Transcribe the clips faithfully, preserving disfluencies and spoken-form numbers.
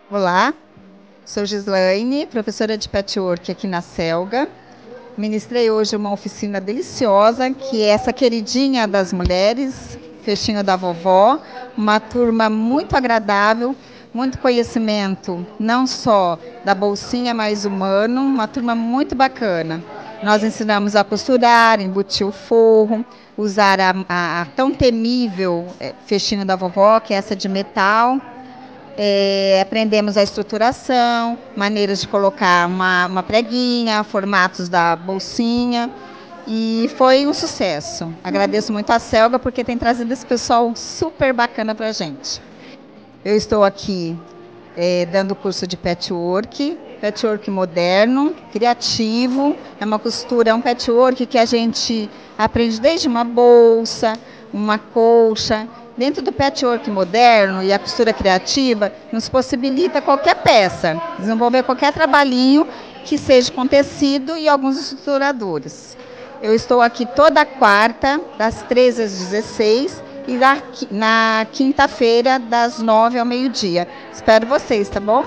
Olá, sou Gislaine, professora de patchwork aqui na Selga. Ministrei hoje uma oficina deliciosa, que é essa queridinha das mulheres, Festinha da Vovó, uma turma muito agradável, muito conhecimento, não só da bolsinha mais humano, uma turma muito bacana. Nós ensinamos a costurar, embutir o forro, usar a, a, a tão temível é, Festinha da Vovó, que é essa de metal. É, aprendemos a estruturação, maneiras de colocar uma, uma preguinha, formatos da bolsinha, e foi um sucesso. Agradeço muito a Selga porque tem trazido esse pessoal super bacana para a gente. Eu estou aqui é, dando curso de patchwork, patchwork moderno, criativo. É uma costura, é um patchwork que a gente aprende desde uma bolsa, uma colcha. Dentro do patchwork moderno e a costura criativa, nos possibilita qualquer peça, desenvolver qualquer trabalhinho que seja com tecido e alguns estruturadores. Eu estou aqui toda quarta, das treze às dezesseis, e na, na quinta-feira, das nove ao meio-dia. Espero vocês, tá bom?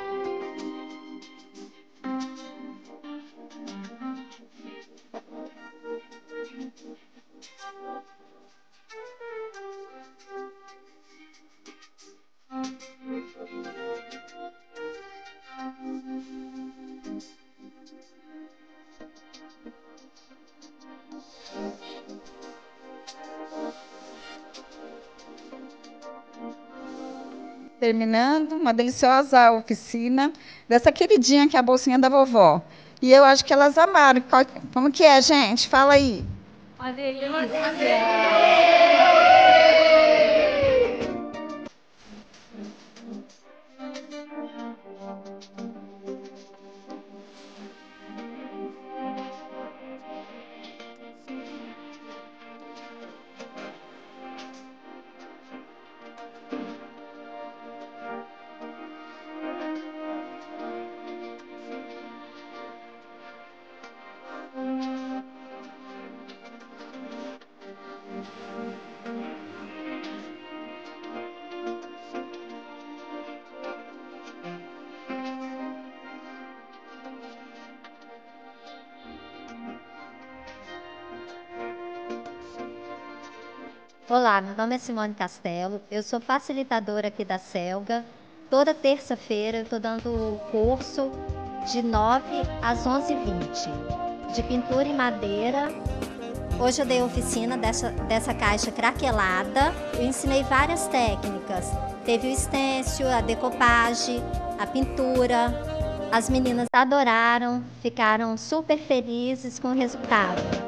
Terminando, uma deliciosa oficina dessa queridinha que é a bolsinha da vovó. E eu acho que elas amaram. Como que é, gente? Fala aí. Uma delícia! Olá, meu nome é Simone Castelo, eu sou facilitadora aqui da Selga. Toda terça-feira eu estou dando curso de nove às onze e vinte, de pintura em madeira. Hoje eu dei oficina dessa, dessa caixa craquelada, eu ensinei várias técnicas. Teve o stencil, a decopagem, a pintura. As meninas adoraram, ficaram super felizes com o resultado.